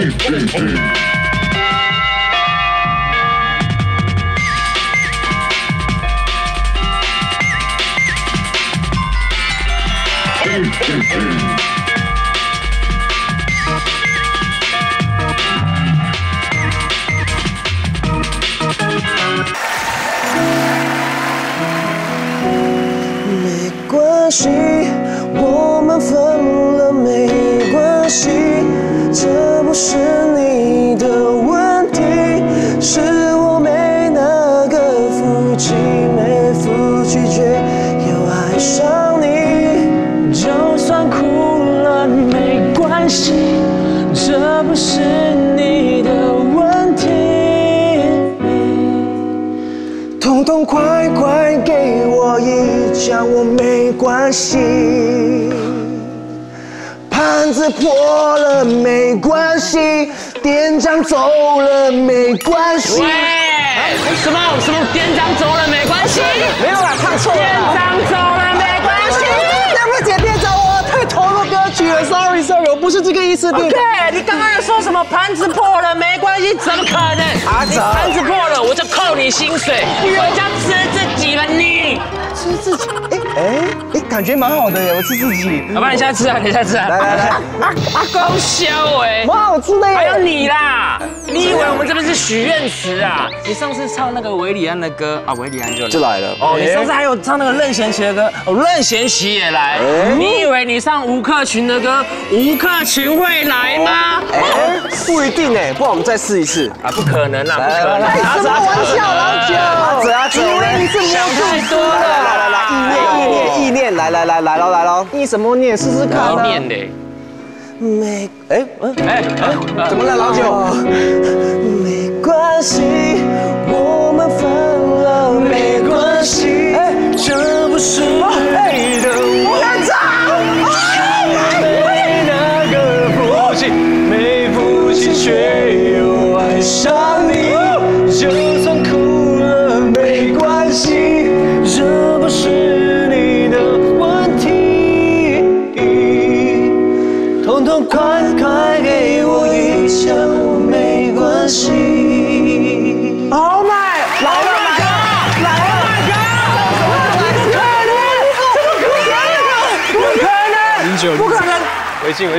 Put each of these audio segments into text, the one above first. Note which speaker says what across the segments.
Speaker 1: 没关系，我们分了没关系，这不是你的问题，是我没那个福气，没福气却又爱上你。就算哭了没关系，这不是你的问题，痛痛快快给我一枪，我没关系。盘子破了没关系，店长走了没关系。
Speaker 2: 喂，什么店长走了没关系？
Speaker 1: 没有啦，唱错了。
Speaker 2: 店长走了没关系。
Speaker 1: 对不起，店长，我太投入歌曲了 ，sorry， 我不是这个意思。
Speaker 2: 对，你刚刚又说什么盘子破了没关系？怎么可能？你盘子破了，我就扣你薪水，我就吃自己了。你
Speaker 1: 吃自己？感觉蛮好的耶，我吃自己。
Speaker 2: 要不然你下次啊，你下次啊。
Speaker 1: 来，
Speaker 2: 阿公笑哎，
Speaker 1: 蛮好吃的耶。
Speaker 2: 还有你啦，你以为我们这边是许愿池啊？你上次唱那个韦礼安的歌啊，韦礼安就来了。哦，你上次还有唱那个任贤齐的歌，哦，任贤齐也来。你以为你上吴克群的歌，吴克群会来吗？
Speaker 1: 不一定哎，不然我们再试一次。
Speaker 2: 啊，不可能啦，不可能。
Speaker 1: 开什么玩笑，老九？以为你是没有
Speaker 2: 太多了。
Speaker 1: 意念，来喽！意什么念？试试看。
Speaker 2: 要念的。
Speaker 1: 没，怎么了，老九？没关系，我们分了没关系，这不是你的问题。没那个福气，没福气却又爱上你，就算哭了没关系，这不是你的问题。痛痛快快给我一枪，我没关系。Oh my， 来了！不可能！
Speaker 3: 回去。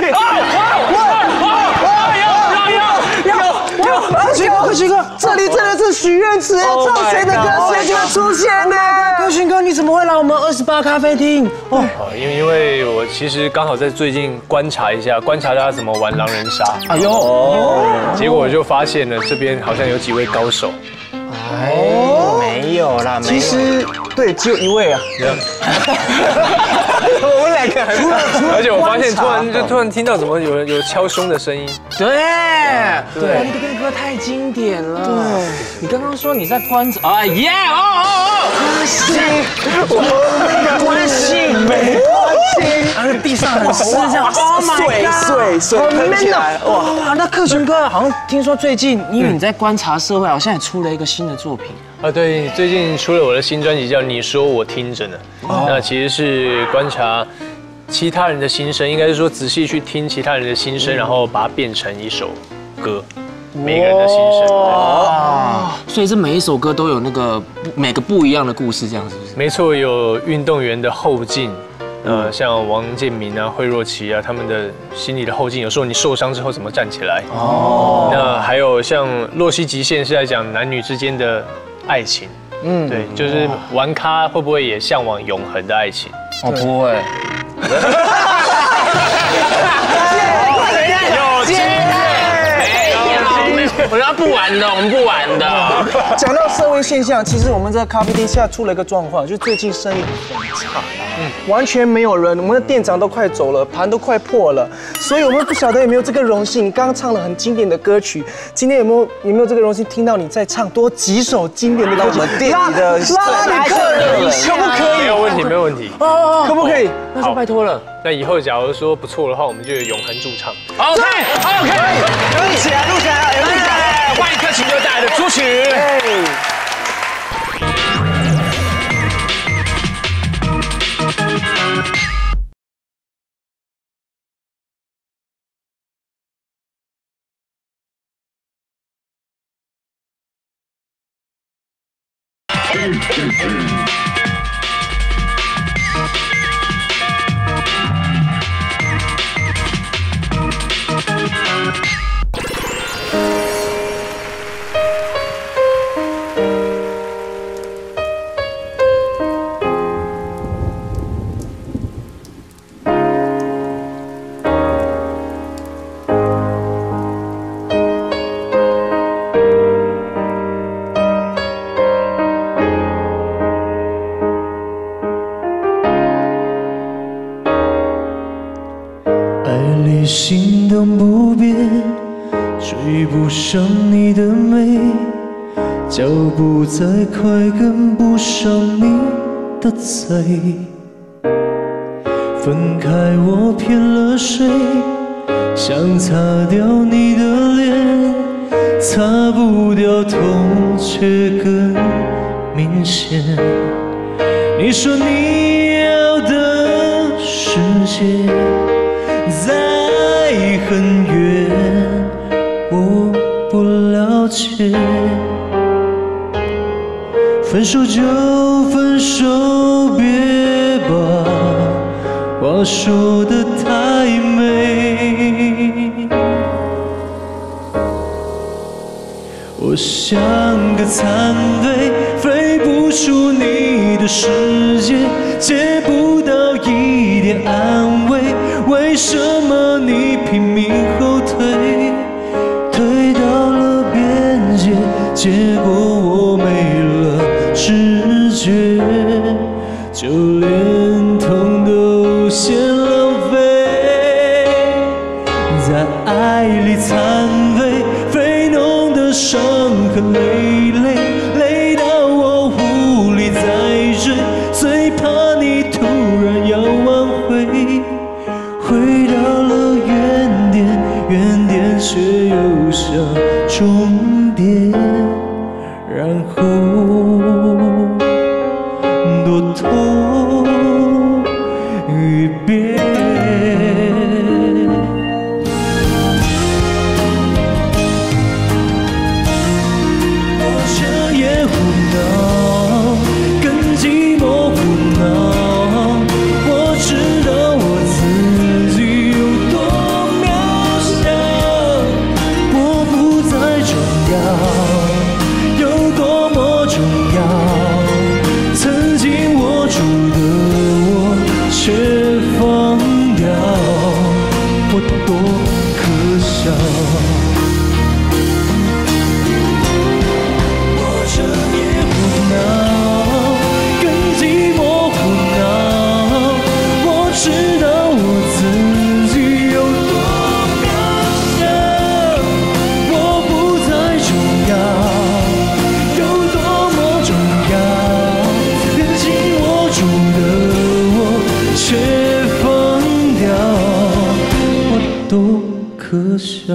Speaker 1: 可群哥，这里真的是许愿池，唱谁的歌谁就会出现呢？可群哥，你怎么会来我们28咖啡厅？
Speaker 3: 因为我其实刚好在最近观察他怎么玩狼人杀。
Speaker 1: 哎呦，
Speaker 3: 结果我就发现了这边好像有几位高手。
Speaker 2: 没有啦，
Speaker 1: 其实对，只有一位啊。我们两个除了，
Speaker 3: 而且我发现突然听到怎么有敲胸的声音。
Speaker 2: 对，那个歌太经典了。对，你刚刚说你在观察，哎耶，关系没关系，然后地上很湿这样，
Speaker 1: 水喷起来，
Speaker 2: 哇！那克群哥好像听说最近，因为你在观察社会，好像也出了一个新的作品。
Speaker 3: 对，最近出了我的新专辑叫《你说我听着呢》，那其实是观察其他人的心声，应该是说仔细去听其他人的心声，然后把它变成一首歌，每个人的心声。
Speaker 2: 所以这每一首歌都有那个每个不一样的故事，这样是不是？
Speaker 3: 没错，有运动员的后劲。像王建民啊、惠若琪啊，他们的心理的后劲，有时候你受伤之后怎么站起来？那还有像《洛希极限》是在讲男女之间的爱情，对，就是玩咖会不会也向往永恒的爱情？
Speaker 2: 不会。我们不玩的，我们不玩的。
Speaker 1: 讲到社会现象，其实我们这个咖啡厅现在出了一个状况，就最近生意很差，完全没有人，我们的店长都快走了，盘都快破了，所以我们不晓得有没有这个荣幸。你刚刚唱了很经典的歌曲，今天有没有这个荣幸听到你再唱多几首经典的歌曲？我们店里的拉你客人一下，可不可以？
Speaker 3: 没有问题，没有问题。
Speaker 1: 可不可以？
Speaker 2: 那就拜托了。
Speaker 3: 那以后假如说不错的话，我们就有永恒驻唱。
Speaker 2: OK，
Speaker 1: 录起来，
Speaker 2: 来，欢迎克群哥带来的主曲。
Speaker 1: 心动不变，追不上你的美，脚步再快跟不上你的嘴。分开我骗了谁？想擦掉你的脸，擦不掉痛却更明显。你说你要的世界在很远，我不了解。分手就分手，别把话说得太美。我像个残废，飞不出你的世界，借不到一点安慰。为什么你拼命后退，退到了边界，结果我没了知觉，就连痛都嫌浪费。在爱里残废，非弄得伤痕累累，累到我无力再追，最怕你突然要挽回。回到了原点，原点却又像终点，然后多痛一遍。我这夜胡闹，跟寂寞胡闹，我知道我自己有多渺小，我不再重要，有多么重要，曾经握住的我却放掉，我多可笑。我这夜胡闹，跟寂寞胡闹，我知道我自己有多渺小，我不再重要，有多么重要，连紧握住的我却放掉，我多可笑。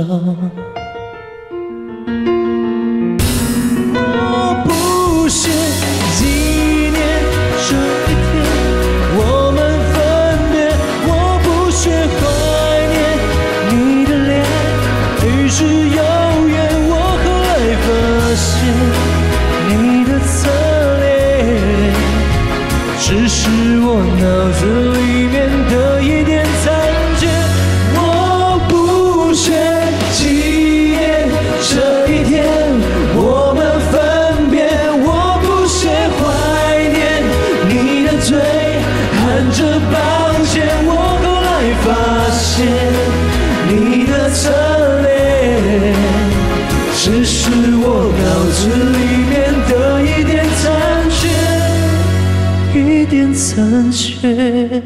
Speaker 1: 我不屑纪念这一天我们分别，我不屑怀念你的脸，于是遥远。我后来发现你的侧脸，只是我脑子里面的一点残缺。我不屑纪念这一天我们分别，我不屑怀念你的嘴，含着抱歉。我后来发现你的侧脸，只是我脑子里面的一点残缺，一点残缺。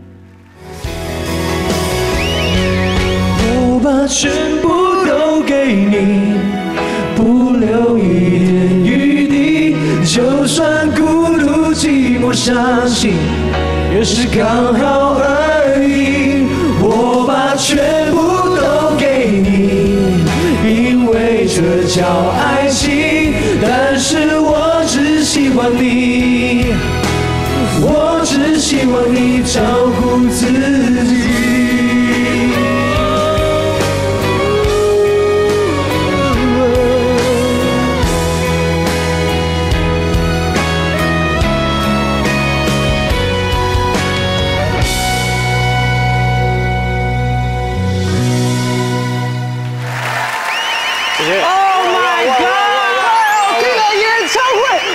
Speaker 1: 我把全部都给你，不留一点余地，就算孤独寂寞伤心，也是刚好而已。我把全部都给你，因为这叫爱情，但是我只喜欢你，我只希望你照顾自己。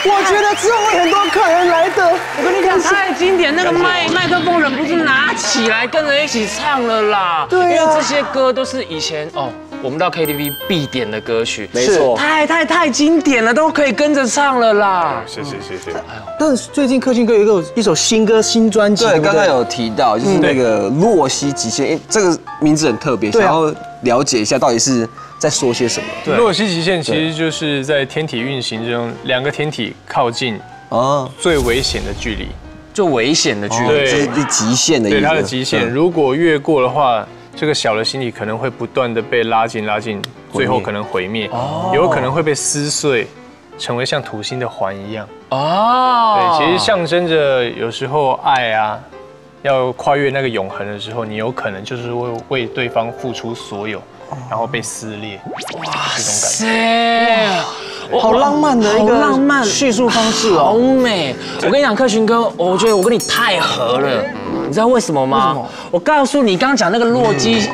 Speaker 1: 我觉得之后会很多客人来的。
Speaker 2: 我跟你讲，太经典，那个麦克风忍不住拿起来跟着一起唱了啦。
Speaker 1: 对啊，
Speaker 2: 因为这些歌都是以前我们到 KTV 必点的歌曲，
Speaker 1: 没错，
Speaker 2: 太经典了，都可以跟着唱了啦。
Speaker 3: 谢谢。
Speaker 1: 但是最近克勤哥有一首新歌、新专辑，
Speaker 4: 对，刚刚有提到，就是那个《洛西极限》，这个名字很特别，想要了解一下到底是在说些什么。
Speaker 3: 对，洛西极限其实就是在天体运行中，2个天体靠近最危险的距离，
Speaker 2: 最危险的距离，
Speaker 4: 这是极限的意思。
Speaker 3: 对，它的极限，如果越过的话，这个小的星体可能会不断的被拉近，最后可能毁灭，有可能会被撕碎，成为像土星的环一样。对，其实象征着有时候爱啊，要跨越那个永恒的时候，你有可能就是会为对方付出所有，然后被撕裂。哇，这种感觉。
Speaker 1: 好浪漫的一个叙述方式哦，
Speaker 2: 好美。我跟你讲，克勤哥，我觉得我跟你太合了。你知道为什么吗？我告诉你，刚刚讲那个洛西极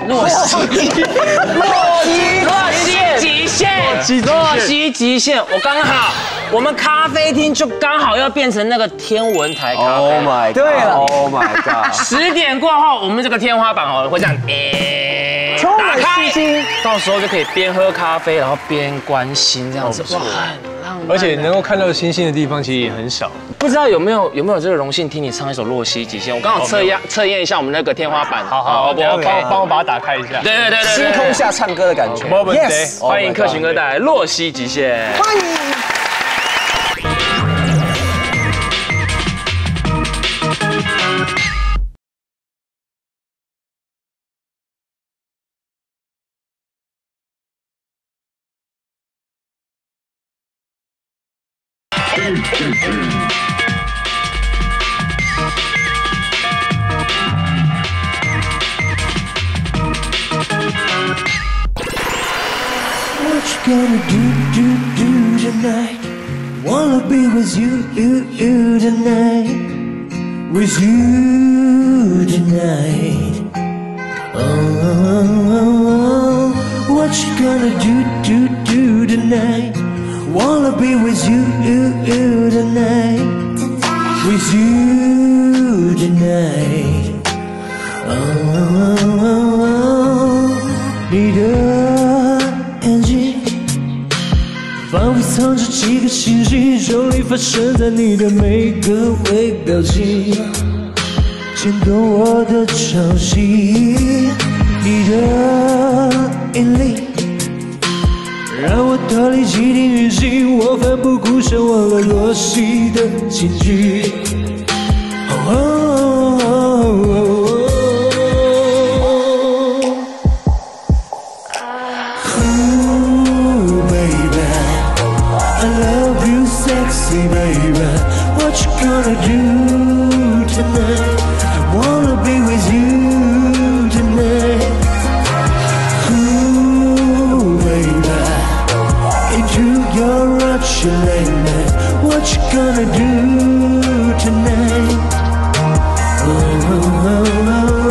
Speaker 2: 限，我们咖啡厅就刚好要变成那个天文台咖啡。
Speaker 4: Oh my god！
Speaker 1: 对了
Speaker 4: ，Oh my god！
Speaker 2: 10点过后，我们这个天花板会这样
Speaker 1: 充满信心，
Speaker 2: 到时候就可以边喝咖啡，然后边观星这样子，哇，很浪漫。
Speaker 3: 而且能够看到星星的地方其实也很少。
Speaker 2: 不知道有没有这个荣幸听你唱一首《洛西极限》？我刚好测验一下我们那个天花板。
Speaker 3: 好，帮我把它打开一下。
Speaker 2: 对，
Speaker 4: 星空下唱歌的感觉。
Speaker 1: Yes，
Speaker 2: 欢迎克勤哥带来《洛西极限》。
Speaker 1: 欢迎。What you gonna do tonight? Wanna be with you tonight, with you tonight. Oh, what you gonna do tonight? Wanna be with you tonight, with you tonight. Oh, 你的眼睛仿佛藏着几个星星，重力发生在你的每个微表情，牵动我的潮汐。你的引力让我逃离既定运行，我奋不顾身忘了洛西的禁句。Sexy baby, what you gonna do tonight? I wanna be with you tonight. Ooh, baby, into your arms you lay me. What you gonna do tonight? Oh, oh, oh,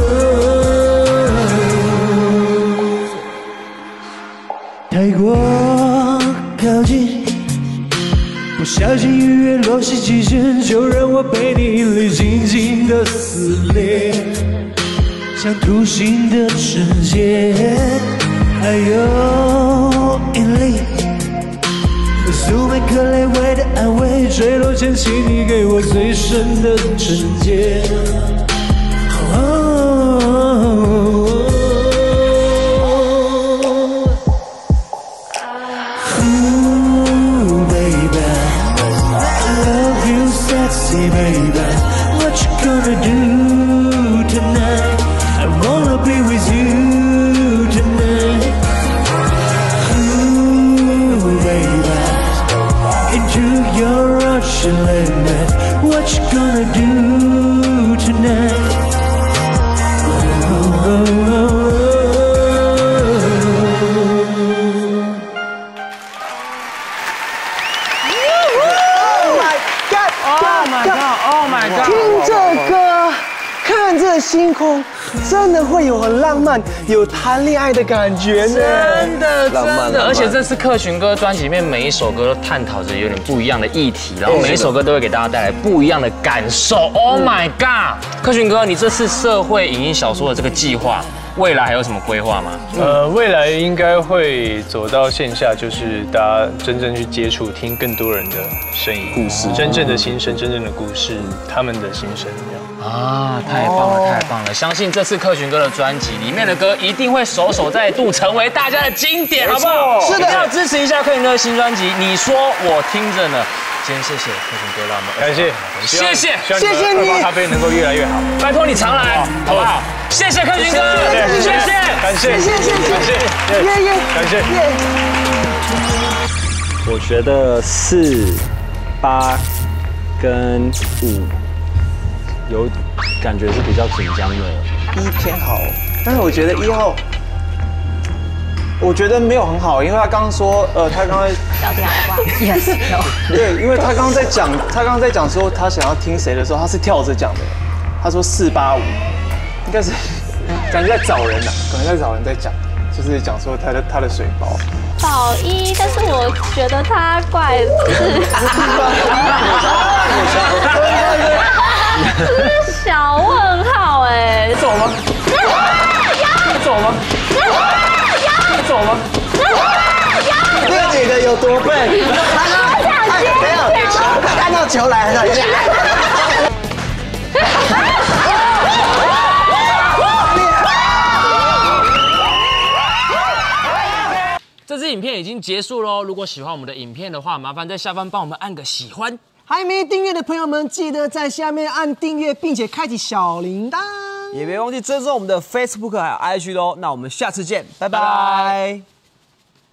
Speaker 1: oh. 太过靠近，不小心逾越洛西极限，就让我被你引力紧紧的撕裂，像图形的世界，还有引力，素昧可泪为的安慰，坠落前请你给我最深的惩戒。Sexy baby, what you gonna do tonight? I wanna be with you tonight. Ooh, baby, into your arms you lay me. What you gonna do tonight? 的星空，真的会有很浪漫、有谈恋爱的感觉呢。
Speaker 2: 真的
Speaker 4: 浪漫
Speaker 2: 真的，而且这次克群哥专辑里面每一首歌都探讨着有点不一样的议题，然后每一首歌都会给大家带来不一样的感受。Oh my god，克群哥，你这次社会影音小说的这个计划，未来还有什么规划吗？
Speaker 3: 未来应该会走到线下，就是大家真正去接触，听更多人的声音、故事，真正的心声、真正的故事，他们的心声这样。
Speaker 2: 啊，太棒了，太棒了！相信这次克群哥的专辑里面的歌一定会首首再度成为大家的经典，好不好？
Speaker 1: 是的，
Speaker 2: 一定要支持一下克群哥的新专辑。你说我听着呢。今天谢谢克群哥，让我们
Speaker 3: 感谢，
Speaker 2: 谢谢你，
Speaker 3: 咖啡能够越来越好，
Speaker 2: 拜托你常来，好不好？谢谢克群哥，谢谢，
Speaker 3: 感谢，感谢。
Speaker 5: 我觉得4、8跟5有感觉是比较紧张的。
Speaker 1: 1偏好，但是我觉得1号，我觉得没有很好，因为他刚刚说，他刚刚
Speaker 6: 聊天好不好 ？Yes，
Speaker 1: 对，因为他刚刚在讲说他想要听谁的时候，他是跳着讲的，他说4、8、5，应该是感觉在找人呐，可能在找人在讲，就是讲说他的水包。
Speaker 6: 保1，但是我觉得他怪是小问号哎，
Speaker 1: 走吗？走吗？走吗？这个女的有多笨？没有，看到球来了。
Speaker 2: 这支影片已经结束喽。如果喜欢我们的影片的话，麻烦在下方帮我们按个喜欢。
Speaker 1: 还没订阅的朋友们，记得在下面按订阅，并且开启小铃铛，
Speaker 4: 也别忘记追踪我们的 Facebook 还有 IG 哦。那我们下次见，拜拜。